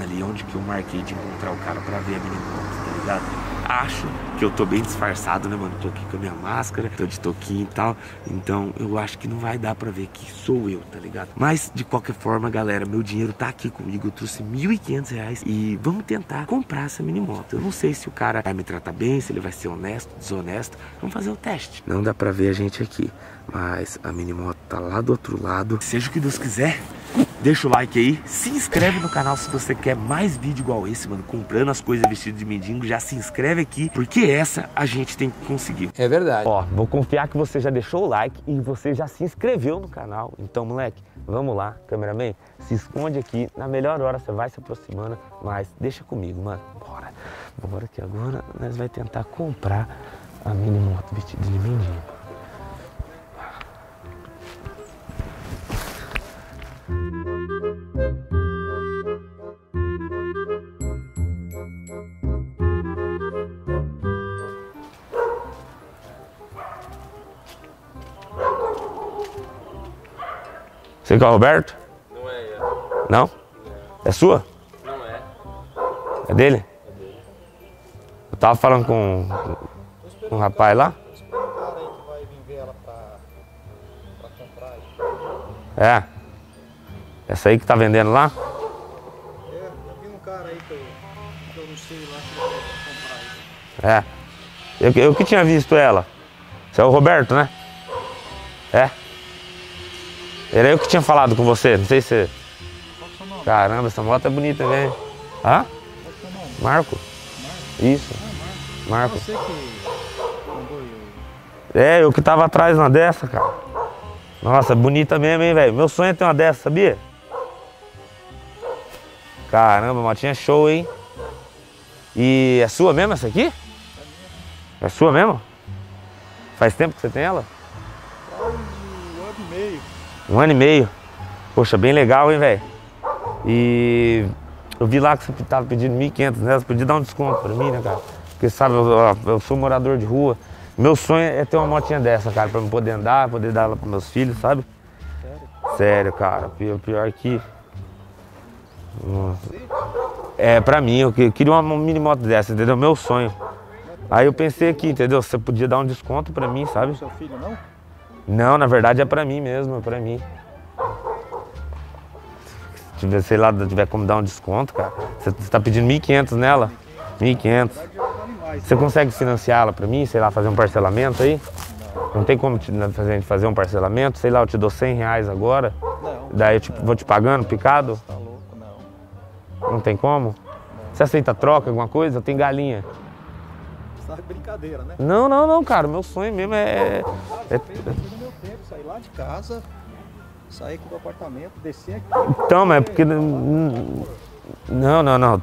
ali onde que eu marquei de encontrar o cara pra ver a minimoto, tá ligado? Acho que eu tô bem disfarçado, né, mano? Tô aqui com a minha máscara, tô de toquinho e tal. Então eu acho que não vai dar pra ver que sou eu, tá ligado? Mas de qualquer forma, galera, meu dinheiro tá aqui comigo. Eu trouxe R$1.500 e vamos tentar comprar essa minimoto. Eu não sei se o cara vai me tratar bem, se ele vai ser honesto, desonesto. Vamos fazer o teste. Não dá pra ver a gente aqui, mas a minimoto tá lá do outro lado. Seja o que Deus quiser, deixa o like aí, se inscreve no canal se você quer mais vídeo igual esse, mano, comprando as coisas vestido de mendigo. Já se inscreve aqui, porque essa a gente tem que conseguir. É verdade. Ó, vou confiar que você já deixou o like e você já se inscreveu no canal. Então, moleque, vamos lá, cameraman, se esconde aqui, na melhor hora você vai se aproximando, mas deixa comigo, mano, bora. Bora que agora nós vai tentar comprar a minimoto vestida de mendigo. Você que é o Roberto? Não é ele. Não? Não. É sua? Não é. É dele? É dele. Eu tava falando com um rapaz lá. Espera um cara aí que vai vir ver ela pra comprar aí. É. Essa aí que tá vendendo lá? É, eu vi um cara aí que eu não sei lá que vai comprar aí. É. Eu que tinha visto ela. Você é o Roberto, né? É. Era eu que tinha falado com você, não sei se... Qual que é o seu nome? Caramba, essa moto é bonita, velho. Hã? Qual que é o seu nome? Marco? Marco? Isso. Ah, Marco. Você que mandou eu. É, eu que tava atrás uma dessa, cara. Nossa, bonita mesmo, hein, velho. Meu sonho é ter uma dessa, sabia? Caramba, motinha show, hein? E é sua mesmo essa aqui? É sua mesmo? Faz tempo que você tem ela? Faz um ano e meio. 1 ano e meio. Poxa, bem legal, hein, velho? E eu vi lá que você tava pedindo 1.500, né? Você podia dar um desconto pra mim, né, cara? Porque, sabe, eu sou morador de rua. Meu sonho é ter uma motinha dessa, cara, pra eu poder andar, poder dar ela pros meus filhos, sabe? Sério? Sério, cara. Pior que... Nossa. É, pra mim, eu queria uma mini moto dessa, entendeu? Meu sonho. Aí eu pensei aqui, entendeu? Você podia dar um desconto pra mim, sabe? Seu filho não? Não, na verdade é pra mim mesmo, é pra mim. Se tiver, sei lá, tiver como dar um desconto, cara. Você tá pedindo 1.500 nela? 1.500. Você consegue financiá-la pra mim, sei lá, fazer um parcelamento aí? Não tem como fazer um parcelamento? Sei lá, eu te dou R$100 agora. Não. Daí eu vou te pagando, picado? Tá louco? Não. Não tem como? Você aceita troca, alguma coisa? Eu tenho galinha. Você tá de brincadeira, né? Não, cara. Meu sonho mesmo é... Eu fiz no meu tempo, sair lá de casa, sair aqui do apartamento, descer aqui. Então, mas é porque... Não.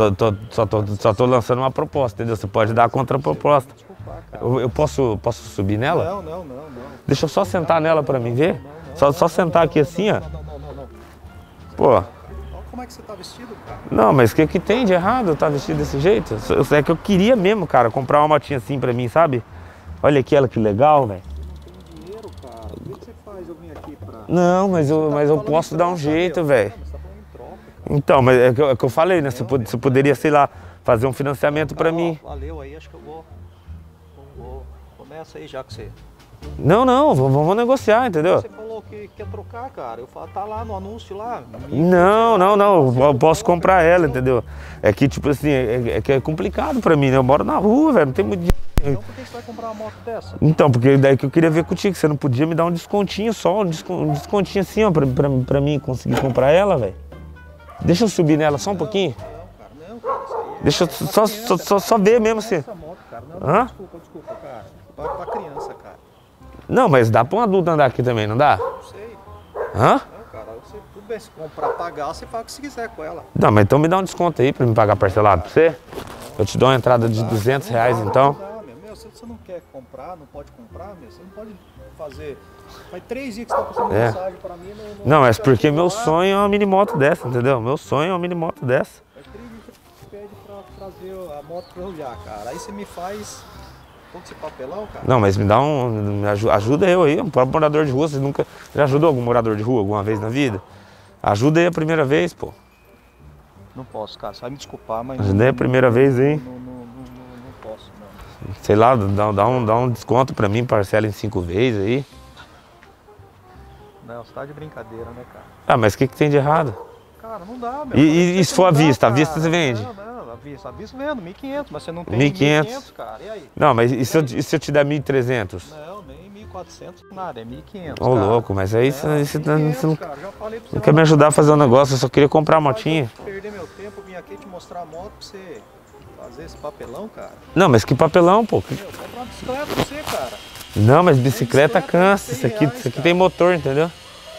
Só tô lançando uma proposta, entendeu? Você pode dar a contraproposta. Desculpa, cara. Eu posso subir nela? Não. Deixa eu só sentar nela pra mim ver. Só sentar aqui assim, ó. Não. Pô, Olha como é que você tá vestido, cara. não, mas o que tem de errado eu tá vestido desse jeito? É que eu queria mesmo, cara, comprar uma motinha assim pra mim, sabe? Olha aqui ela que legal, velho. Não tem dinheiro, cara. O que você faz eu vim aqui pra... Não, mas eu falando posso em dar um troca, jeito, meu. velho. Você tá falando em troca, cara. Então, mas é que eu falei, né? Você poderia, sei lá, fazer um financiamento pra mim. Valeu aí, acho que eu vou. Começa aí já que você. Não, vamos negociar, entendeu? Você falou que quer trocar, cara. Eu falo, tá lá no anúncio lá. Não, eu posso comprar ela, entendeu? É que, tipo assim, que é complicado pra mim, né? Eu moro na rua, velho, não tem muito dinheiro. Então por que você vai comprar uma moto dessa? Então, porque daí que eu queria ver contigo, que você não podia me dar um descontinho só, um descontinho assim, ó, pra mim conseguir comprar ela, velho. Deixa eu subir nela só um pouquinho. Não, cara, isso aí é... Deixa eu só ver mesmo assim. Essa moto, cara. Não, Hã? desculpa, cara. Pra criança, cara. Não, mas dá pra um adulto andar aqui também, não dá? Não sei. Hã? Não, cara, você, tudo bem, se comprar, pagar, você paga o que você quiser com ela. Não, mas então me dá um desconto aí pra me pagar parcelado pra você. Eu te dou uma entrada de R$200 então. Não dá, meu. Se você não quer comprar, não pode comprar, meu. Você não pode fazer... Faz 3 dias que você tá passando mensagem pra mim. Não, mas porque meu sonho é uma mini moto dessa, entendeu? Meu sonho é uma mini moto dessa. Faz 3 dias que você pede pra trazer a moto pra eu olhar, cara. Aí você me faz... todo esse papelão, cara. Não, mas me dá ajuda eu aí, um próprio morador de rua. Você nunca já ajudou algum morador de rua alguma vez na vida? Ajuda aí a primeira vez, pô. Não posso, cara. Você vai me desculpar, mas... Mas não é a primeira vez, hein? Não posso, não. Sei lá, dá um desconto pra mim, parcela em 5 vezes aí. Não, você tá de brincadeira, né, cara? Ah, mas o que tem de errado? Cara, não dá, meu. E se for à vista? À vista você vende? Não, à vista vendo, 1.500, mas você não tem 1.500, cara. E aí? Não, mas e se eu te der 1.300? Não, nem 1.400, nada, é 1.500. Ô, louco, mas aí você não cara, já falei pra você, não quer me ajudar a fazer um negócio, eu só queria comprar a motinha. Perder meu tempo, vim aqui te mostrar a moto pra você fazer esse papelão, cara. Não, mas que papelão, pô. Meu, compra uma bicicleta pra você, cara. Não, mas bicicleta cansa, isso aqui tem motor, entendeu?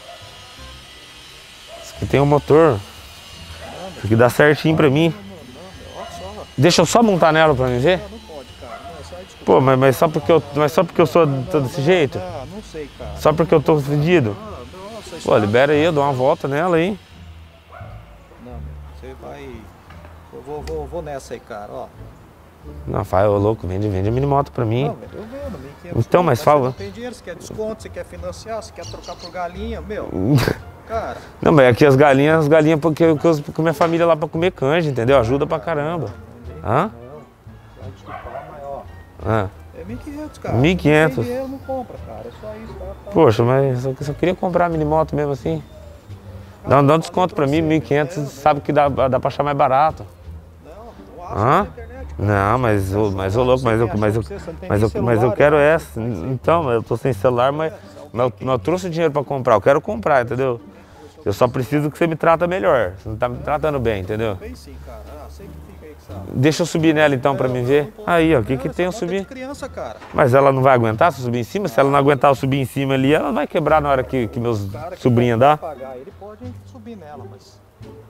Isso aqui tem um motor. Isso aqui dá certinho pra mim. Deixa eu só montar nela pra mim ver? Não pode, cara. Pô, mas só porque eu sou desse jeito? Não sei, cara. Só porque eu tô fedido? Pô, libera aí, eu dou uma volta nela aí. Não, você vai... Eu vou nessa aí, cara, ó. Não, faz, ô louco, vende a minimoto pra mim. Não, eu vendo, 1.500. Então, mas fala. Você não tem dinheiro, você quer desconto, você quer financiar, você quer trocar por galinha, meu. Cara. Não, mas aqui as galinhas porque eu uso com minha família lá pra comer canja, entendeu? Ajuda pra caramba. Hã? Não, vai desculpar, mas ó. É 1.500, cara. 1.500. Não dinheiro, não compra, cara. É só isso, tá? Poxa, mas eu só queria comprar a minimoto mesmo assim. Dá um desconto pra mim, 1.500, sabe que dá pra achar mais barato. Não acho na internet. Não, mas ô louco, mas eu quero essa. Então, eu tô sem celular, mas eu trouxe o dinheiro pra comprar, eu quero comprar, entendeu? Eu só preciso que você me trata melhor. Você não tá me tratando bem, entendeu? Bem sim, cara. Sei que fica aí que sabe. Deixa eu subir nela então pra me ver. Aí, ó, o que tem eu subir? Criança, cara. Mas ela não vai aguentar se eu subir em cima? Se ela não aguentar eu subir em cima ali, ela vai quebrar na hora que meus sobrinhos dá. Ele pode subir nela, mas...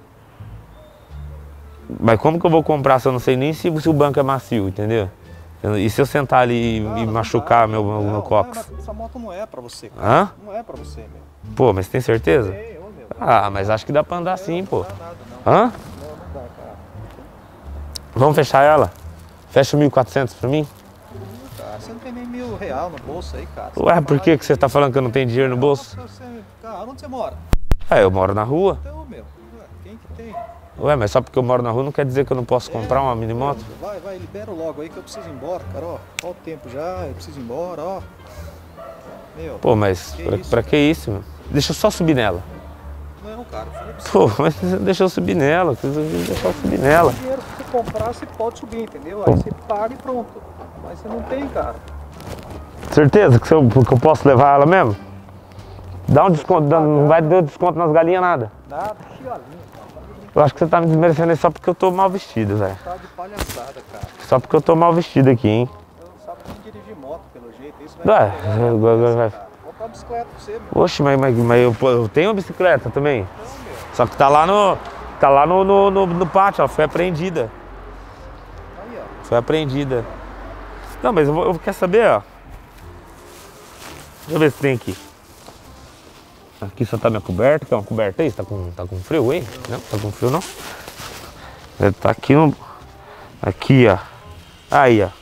Mas como que eu vou comprar se eu não sei nem se o banco é macio, entendeu? E se eu sentar ali e machucar meu cóccix? Essa moto não é pra você, cara. Hã? Não é pra você, meu. Pô, mas tem certeza? Meu. Ah, mas acho que dá pra andar sim, pô. Não dá nada, não. Hã? Não dá, cara. Vamos fechar ela? Fecha 1.400 pra mim? Cara, você não tem nem R$1.000 no bolso aí, cara. Ué, por que você tá falando que eu não tenho dinheiro no bolso? Cara, onde você mora? Eu moro na rua. Então, meu, quem que tem? Ué, mas só porque eu moro na rua não quer dizer que eu não posso comprar uma minimoto? Vai, libera logo aí que eu preciso ir embora, cara, ó. Olha o tempo já, eu preciso ir embora, ó. Meu. Pô, mas pra que isso, meu? Deixa eu só subir nela. Não, cara, eu falei pra você. Pô, mas deixa eu subir nela, deixa eu subir nela. O dinheiro que você comprar, você pode subir, entendeu? Aí você paga e pronto. Mas você não tem, cara. Certeza que eu posso levar ela mesmo? Dá um desconto, não vai dar desconto nas galinhas, nada. Nada, chialinho. Eu acho que você tá me desmerecendo aí só porque eu tô mal vestido, velho. Tá de palhaçada, cara. Só porque eu tô mal vestido aqui, hein? Eu não sabe nem dirigir moto, pelo jeito. Isso vai Vai. Comprar uma bicicleta pra você, meu. Oxe, mas eu tenho uma bicicleta também. Não, meu. Só que tá lá no pátio, ela foi apreendida. Aí, ó. Foi apreendida. Não, mas eu quero saber, ó. Deixa eu ver se tem aqui. Aqui só tá minha coberta, quer uma coberta aí? Tá com frio aí? Não, tá com frio não? Tá aqui no... Aqui, ó. Aí, ó.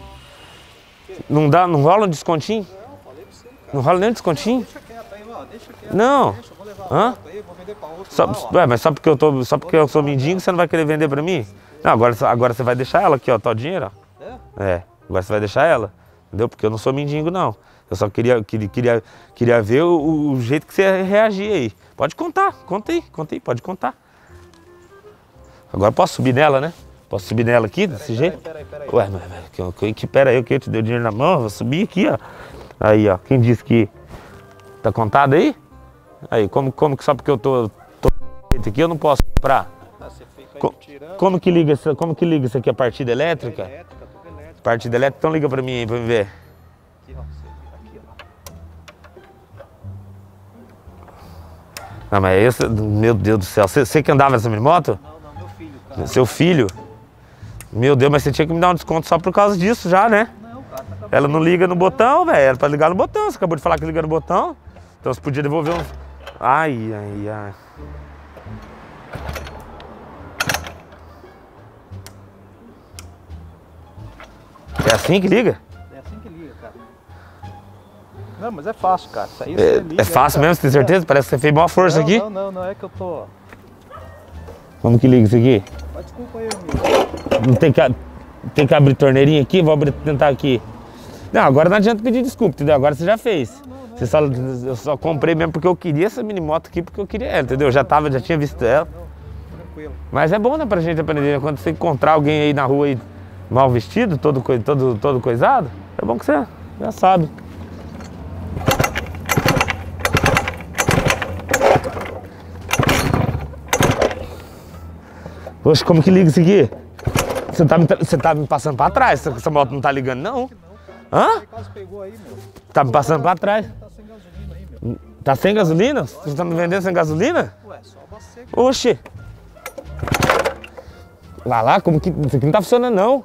Não rola um descontinho? Não, falei pra você, cara. Não rola nem um descontinho? Deixa quieto aí, ó. Deixa quieto. Não. Deixa, eu vou levar a moto aí, vou vender pra outro. Mas só porque eu sou mendigo, você não vai querer vender pra mim? Não, agora você vai deixar ela aqui, ó. Tá o dinheiro, ó. É, agora você vai deixar ela. Entendeu? Porque eu não sou mendigo, não. Eu só queria ver o jeito que você ia reagir aí. Pode contar, contei, pode contar. Agora posso subir nela, né? Posso subir nela aqui, desse jeito? Peraí. Ué, mas pera aí, que eu te dei o dinheiro na mão, eu vou subir aqui, ó. Aí, ó, quem disse que... Tá contado aí? Aí, como que só porque eu tô aqui eu não posso comprar? Você fica aí tirando. Como que liga isso aqui, a partida elétrica? Tudo elétrica. Partida elétrica, então liga pra mim aí, pra me ver. Aqui, ó. Aqui, ó. Não, mas esse, meu Deus do céu, você que andava nessa minimoto? Não, meu filho, cara. Seu filho? Meu Deus, mas você tinha que me dar um desconto só por causa disso já, né? Não, cara. Ela não liga no botão, velho, era pra ligar no botão, você acabou de falar que liga no botão. Então você podia devolver uns... Ai. É assim que liga? É assim que liga, cara. Não, mas é fácil, cara. Isso aí você liga. É fácil mesmo, você tem certeza? Parece que você fez maior força aqui. Não, é que eu tô... Como que liga isso aqui? Desculpa aí, amigo. Não tem que abrir torneirinha aqui? Vou tentar aqui. Não, agora não adianta pedir desculpa, entendeu? Agora você já fez. Eu só comprei mesmo porque eu queria essa minimoto aqui, porque eu queria ela, entendeu? Eu já tinha visto ela. Tranquilo. Mas é bom, né, pra gente aprender. Quando você encontrar alguém aí na rua aí, mal vestido, todo coisado, é bom que você já sabe. Poxa, como que liga isso aqui? Você tá me passando pra trás? Essa moto não tá ligando, não? Hã? Tá me passando pra trás. Tá sem gasolina? Você tá me vendendo sem gasolina? Ué, só abastecer. Oxi. Lá, como que... Isso aqui não tá funcionando, não.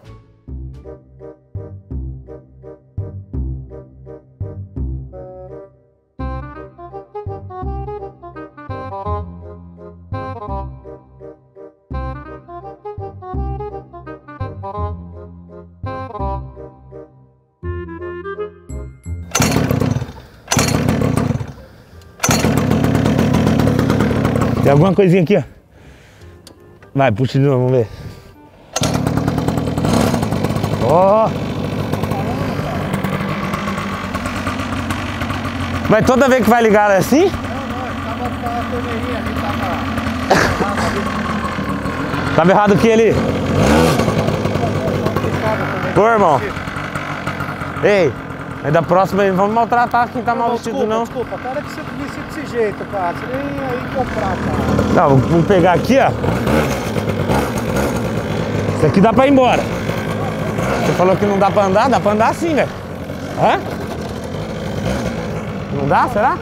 Tem alguma coisinha aqui, ó. Vai, puxa de novo, vamos ver. Ó! Mas toda vez que vai ligar ela é assim? Não, tava com a torneirinha ali, tava errado o que ali? Pô, irmão. Ei, aí da próxima aí, não vamos maltratar quem tá mal vestido, não. Desculpa, cara, que você disse desse jeito, cara. Você nem aí comprar, cara. Não, vamos pegar aqui, ó. Isso aqui dá pra ir embora. Você falou que não dá pra andar sim, velho. Hã? Não dá, será?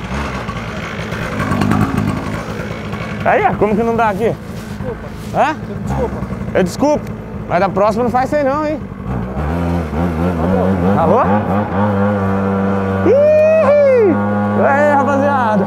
Aí, ó, como que não dá aqui? Desculpa. Hã? Desculpa. Eu desculpo, mas da próxima não faz isso aí não, hein? Alô? Ih! Aí, rapaziada!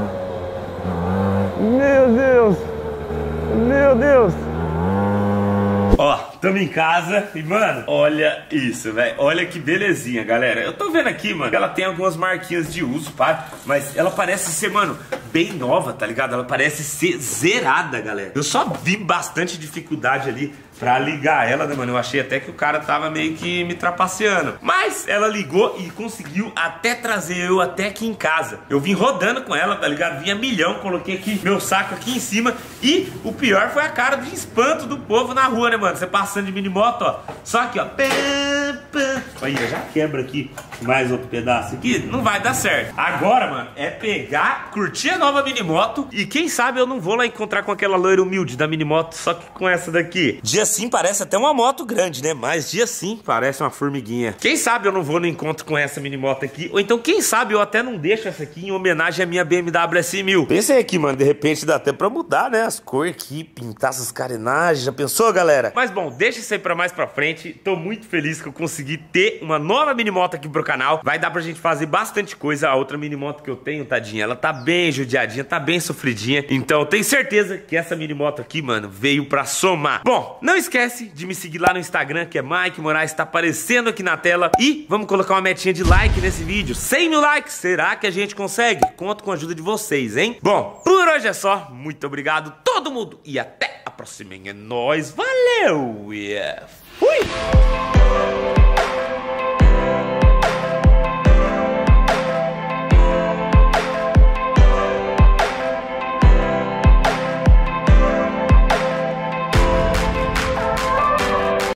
Meu Deus! Meu Deus! Ó, tamo em casa e, mano, olha isso, velho. Olha que belezinha, galera. Eu tô vendo aqui, mano, que ela tem algumas marquinhas de uso, pá, mas ela parece ser, mano, bem nova, tá ligado? Ela parece ser zerada, galera. Eu só vi bastante dificuldade ali pra ligar ela, né, mano? Eu achei até que o cara tava meio que me trapaceando. Mas ela ligou e conseguiu até trazer eu até aqui em casa. Eu vim rodando com ela, tá ligado? Vinha milhão, coloquei aqui meu saco aqui em cima. E o pior foi a cara de espanto do povo na rua, né, mano? Você passando de minimoto, ó. Só aqui, ó. Aí, já quebra aqui mais outro pedaço aqui. Não vai dar certo. Agora, mano, é pegar, curtir a nova minimoto. E quem sabe eu não vou lá encontrar com aquela loira humilde da minimoto, só que com essa daqui. Dia sim parece até uma moto grande, né? Mas dia sim parece uma formiguinha. Quem sabe eu não vou no encontro com essa minimoto aqui. Ou então, quem sabe eu até não deixo essa aqui em homenagem à minha BMW S1000. Pensei aqui, mano, de repente dá até pra mudar, né? As cores aqui, pintar essas carenagens. Já pensou, galera? Mas bom, deixa isso aí pra mais pra frente. Tô muito feliz que eu consegui ter uma nova minimoto aqui pro canal. Vai dar pra gente fazer bastante coisa. A outra minimoto que eu tenho, tadinha, ela tá bem judiadinha, tá bem sofridinha. Então eu tenho certeza que essa minimoto aqui, mano, veio pra somar. Bom, não esquece de me seguir lá no Instagram, que é Mike Moraes, tá aparecendo aqui na tela. E vamos colocar uma metinha de like nesse vídeo. 100 mil likes, será que a gente consegue? Conto com a ajuda de vocês, hein? Bom, por hoje é só. Muito obrigado todo mundo e até a próxima. É nóis, valeu e fui!